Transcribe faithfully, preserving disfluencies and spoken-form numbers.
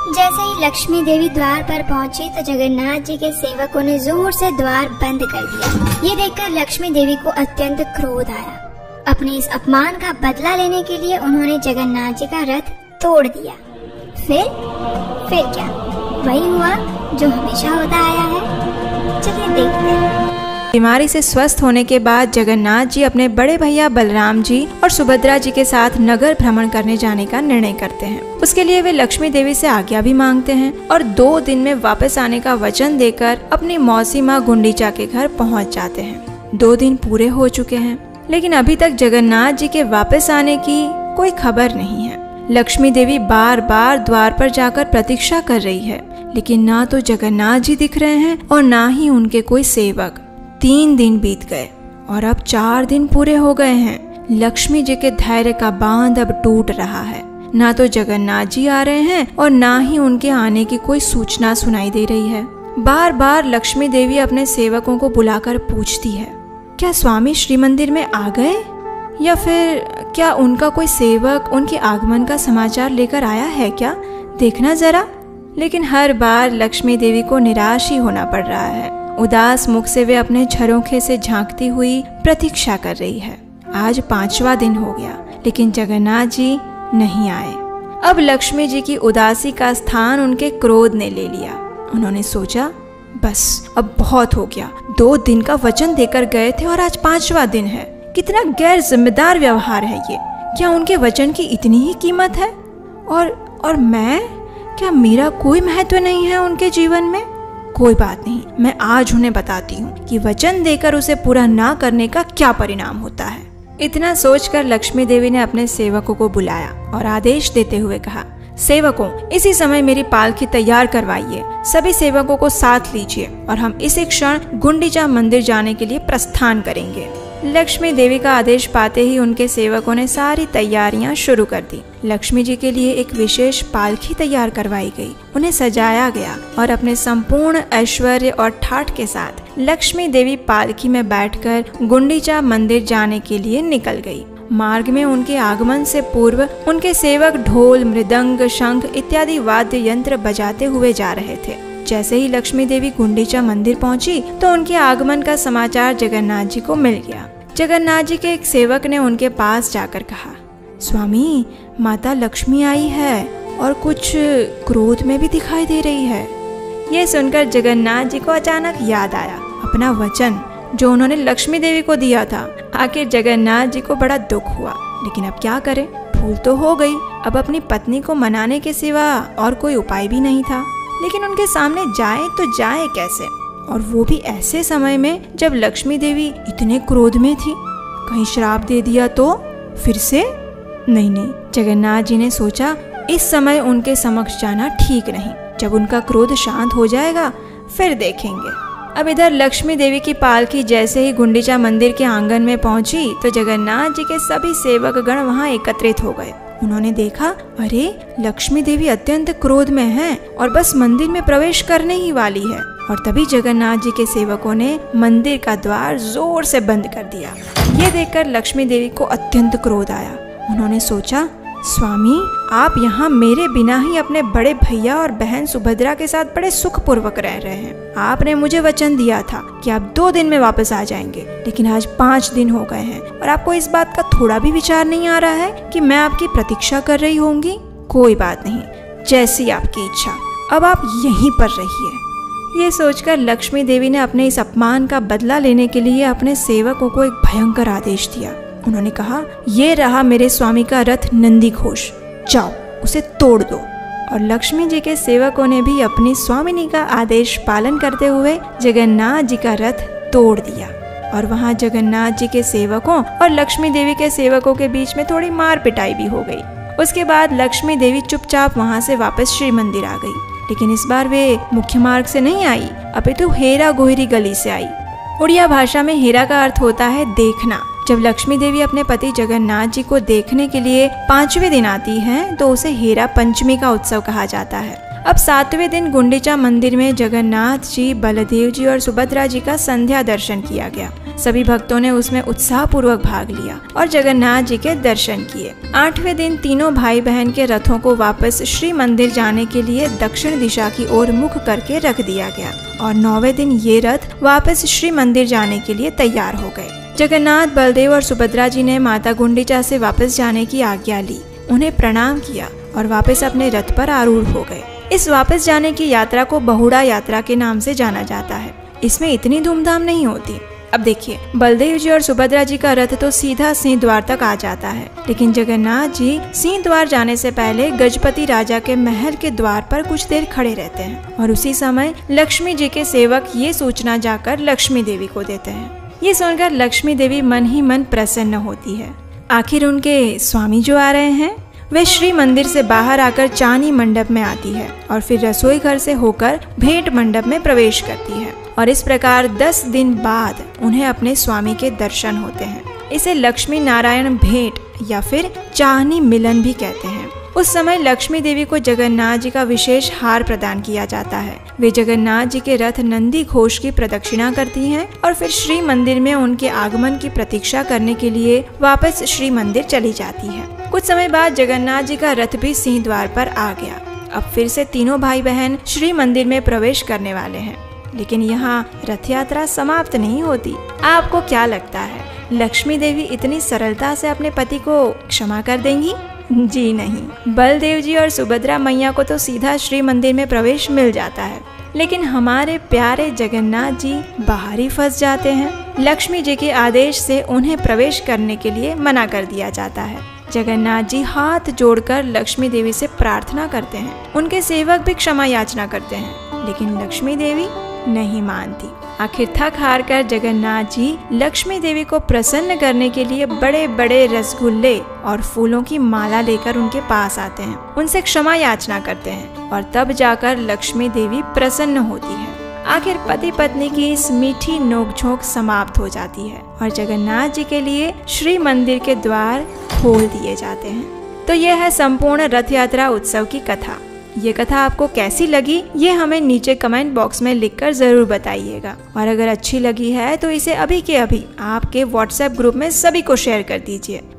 जैसे ही लक्ष्मी देवी द्वार पर पहुंची तो जगन्नाथ जी के सेवकों ने जोर से द्वार बंद कर दिया। ये देखकर लक्ष्मी देवी को अत्यंत क्रोध आया। अपने इस अपमान का बदला लेने के लिए उन्होंने जगन्नाथ जी का रथ तोड़ दिया। फिर फिर क्या? वही हुआ जो हमेशा होता आया है। चलिए देखते हैं। बीमारी से स्वस्थ होने के बाद जगन्नाथ जी अपने बड़े भैया बलराम जी और सुभद्रा जी के साथ नगर भ्रमण करने जाने का निर्णय करते हैं। उसके लिए वे लक्ष्मी देवी से आज्ञा भी मांगते हैं और दो दिन में वापस आने का वचन देकर अपनी मौसी माँ गुंडीचा के घर पहुँच जाते हैं। दो दिन पूरे हो चुके हैं, लेकिन अभी तक जगन्नाथ जी के वापस आने की कोई खबर नहीं है। लक्ष्मी देवी बार बार द्वार पर जाकर प्रतीक्षा कर रही है, लेकिन ना तो जगन्नाथ जी दिख रहे हैं और ना ही उनके कोई सेवक। तीन दिन बीत गए और अब चार दिन पूरे हो गए हैं। लक्ष्मी जी के धैर्य का बांध अब टूट रहा है। ना तो जगन्नाथ जी आ रहे हैं और ना ही उनके आने की कोई सूचना सुनाई दे रही है। बार बार लक्ष्मी देवी अपने सेवकों को बुलाकर पूछती है, क्या स्वामी श्री मंदिर में आ गए, या फिर क्या उनका कोई सेवक उनके आगमन का समाचार लेकर आया है क्या, देखना जरा। लेकिन हर बार लक्ष्मी देवी को निराश ही होना पड़ रहा है। उदास मुख से वे अपने झरोखे से झांकती हुई प्रतीक्षा कर रही है। आज पांचवा दिन हो गया, लेकिन जगन्नाथ जी नहीं आए। अब लक्ष्मी जी की उदासी का स्थान उनके क्रोध ने ले लिया। उन्होंने सोचा, बस अब बहुत हो गया। दो दिन का वचन देकर गए थे और आज पांचवा दिन है। कितना गैर जिम्मेदार व्यवहार है ये। क्या उनके वचन की इतनी ही कीमत है? और और मैं, क्या मेरा कोई महत्व नहीं है उनके जीवन में? कोई बात नहीं, मैं आज उन्हें बताती हूँ कि वचन देकर उसे पूरा ना करने का क्या परिणाम होता है। इतना सोचकर लक्ष्मी देवी ने अपने सेवकों को बुलाया और आदेश देते हुए कहा, सेवकों, इसी समय मेरी पालकी तैयार करवाइए। सभी सेवकों को साथ लीजिए और हम इसी क्षण गुंडीचा मंदिर जाने के लिए प्रस्थान करेंगे। लक्ष्मी देवी का आदेश पाते ही उनके सेवकों ने सारी तैयारियां शुरू कर दी। लक्ष्मी जी के लिए एक विशेष पालकी तैयार करवाई गई। उन्हें सजाया गया और अपने संपूर्ण ऐश्वर्य और ठाठ के साथ लक्ष्मी देवी पालकी में बैठकर गुंडीचा मंदिर जाने के लिए निकल गई। मार्ग में उनके आगमन से पूर्व उनके सेवक ढोल, मृदंग, शंख इत्यादि वाद्य यंत्र बजाते हुए जा रहे थे। जैसे ही लक्ष्मी देवी गुंडीचा मंदिर पहुंची तो उनके आगमन का समाचार जगन्नाथ जी को मिल गया। जगन्नाथ जी के एक सेवक ने उनके पास जाकर कहा, स्वामी, माता लक्ष्मी आई है और कुछ क्रोध में भी दिखाई दे रही है। ये सुनकर जगन्नाथ जी को अचानक याद आया अपना वचन जो उन्होंने लक्ष्मी देवी को दिया था। आखिर जगन्नाथ जी को बड़ा दुख हुआ, लेकिन अब क्या करें, भूल तो हो गई। अब अपनी पत्नी को मनाने के सिवा और कोई उपाय भी नहीं था। लेकिन उनके सामने जाए तो जाए कैसे, और वो भी ऐसे समय में जब लक्ष्मी देवी इतने क्रोध में थी। कहीं श्राप दे दिया तो फिर से? नहीं नहीं, जगन्नाथ जी ने सोचा, इस समय उनके समक्ष जाना ठीक नहीं। जब उनका क्रोध शांत हो जाएगा फिर देखेंगे। अब इधर लक्ष्मी देवी की पालकी जैसे ही गुंडीचा मंदिर के आंगन में पहुंची तो जगन्नाथ जी के सभी सेवक गण वहां एकत्रित हो गए। उन्होंने देखा, अरे लक्ष्मी देवी अत्यंत क्रोध में हैं और बस मंदिर में प्रवेश करने ही वाली है। और तभी जगन्नाथ जी के सेवकों ने मंदिर का द्वार जोर से बंद कर दिया। ये देखकर लक्ष्मी देवी को अत्यंत क्रोध आया। उन्होंने सोचा, स्वामी, आप यहाँ मेरे बिना ही अपने बड़े भैया और बहन सुभद्रा के साथ बड़े सुख पूर्वक रह रहे हैं। आपने मुझे वचन दिया था कि आप दो दिन में वापस आ जाएंगे, लेकिन आज पाँच दिन हो गए हैं और आपको इस बात का थोड़ा भी विचार नहीं आ रहा है कि मैं आपकी प्रतीक्षा कर रही होंगी। कोई बात नहीं, जैसी आपकी इच्छा, अब आप यहीं पर रहिए। ये सोचकर लक्ष्मी देवी ने अपने इस अपमान का बदला लेने के लिए अपने सेवकों को एक भयंकर आदेश दिया। उन्होंने कहा, ये रहा मेरे स्वामी का रथ नंदी घोष, जाओ उसे तोड़ दो। और लक्ष्मी जी के सेवकों ने भी अपनी स्वामिनी का आदेश पालन करते हुए जगन्नाथ जी का रथ तोड़ दिया। और वहाँ जगन्नाथ जी के सेवकों और लक्ष्मी देवी के सेवकों के बीच में थोड़ी मार पिटाई भी हो गई। उसके बाद लक्ष्मी देवी चुपचाप वहाँ से वापस श्री मंदिर आ गई, लेकिन इस बार वे मुख्य मार्ग से नहीं आई, अपितु हेरा गोहरी गली से आई। उड़िया भाषा में हेरा का अर्थ होता है देखना। जब लक्ष्मी देवी अपने पति जगन्नाथ जी को देखने के लिए पांचवें दिन आती हैं, तो उसे हेरा पंचमी का उत्सव कहा जाता है। अब सातवें दिन गुंडीचा मंदिर में जगन्नाथ जी, बलदेव जी और सुभद्रा जी का संध्या दर्शन किया गया। सभी भक्तों ने उसमें उत्साह पूर्वक भाग लिया और जगन्नाथ जी के दर्शन किए। आठवें दिन तीनों भाई बहन के रथों को वापस श्री मंदिर जाने के लिए दक्षिण दिशा की ओर मुख करके रख दिया गया और नौवें दिन ये रथ वापस श्री मंदिर जाने के लिए तैयार हो गए। जगन्नाथ, बलदेव और सुभद्रा जी ने माता गुंडिचा से वापस जाने की आज्ञा ली, उन्हें प्रणाम किया और वापस अपने रथ पर आरूढ़ हो गए। इस वापस जाने की यात्रा को बहुड़ा यात्रा के नाम से जाना जाता है। इसमें इतनी धूमधाम नहीं होती। अब देखिए, बलदेव जी और सुभद्रा जी का रथ तो सीधा सिंह द्वार तक आ जाता है, लेकिन जगन्नाथ जी सिंह द्वार जाने से पहले गजपति राजा के महल के द्वार पर कुछ देर खड़े रहते हैं और उसी समय लक्ष्मी जी के सेवक ये सूचना जाकर लक्ष्मी देवी को देते हैं। ये सुनकर लक्ष्मी देवी मन ही मन प्रसन्न होती है। आखिर उनके स्वामी जो आ रहे हैं वे श्री मंदिर से बाहर आकर चानी मंडप में आती है और फिर रसोई घर से होकर भेंट मंडप में प्रवेश करती है और इस प्रकार दस दिन बाद उन्हें अपने स्वामी के दर्शन होते हैं। इसे लक्ष्मी नारायण भेंट या फिर चाहनी मिलन भी कहते हैं। उस समय लक्ष्मी देवी को जगन्नाथ जी का विशेष हार प्रदान किया जाता है। वे जगन्नाथ जी के रथ नंदी घोष की प्रदक्षिणा करती हैं और फिर श्री मंदिर में उनके आगमन की प्रतीक्षा करने के लिए वापस श्री मंदिर चली जाती है। कुछ समय बाद जगन्नाथ जी का रथ भी सिंह द्वार पर आ गया। अब फिर से तीनों भाई बहन श्री मंदिर में प्रवेश करने वाले हैं, लेकिन यहाँ रथ यात्रा समाप्त नहीं होती। आपको क्या लगता है, लक्ष्मी देवी इतनी सरलता से अपने पति को क्षमा कर देंगी? जी नहीं, बलदेव जी और सुभद्रा मैया को तो सीधा श्री मंदिर में प्रवेश मिल जाता है, लेकिन हमारे प्यारे जगन्नाथ जी बाहर ही फंस जाते हैं। लक्ष्मी जी के आदेश से उन्हें प्रवेश करने के लिए मना कर दिया जाता है। जगन्नाथ जी हाथ जोड़कर लक्ष्मी देवी से प्रार्थना करते हैं। उनके सेवक भी क्षमा याचना करते हैं, लेकिन लक्ष्मी देवी नहीं मानती। आखिर थक हार कर जगन्नाथ जी लक्ष्मी देवी को प्रसन्न करने के लिए बड़े बड़े रसगुल्ले और फूलों की माला लेकर उनके पास आते हैं, उनसे क्षमा याचना करते हैं और तब जाकर लक्ष्मी देवी प्रसन्न होती है। आखिर पति पत्नी की इस मीठी नोकझोंक समाप्त हो जाती है और जगन्नाथ जी के लिए श्री मंदिर के द्वार खोल दिए जाते हैं। तो यह है संपूर्ण रथ यात्रा उत्सव की कथा। ये कथा आपको कैसी लगी ये हमें नीचे कमेंट बॉक्स में लिखकर जरूर बताइएगा और अगर अच्छी लगी है तो इसे अभी के अभी आपके व्हाट्सएप ग्रुप में सभी को शेयर कर दीजिए।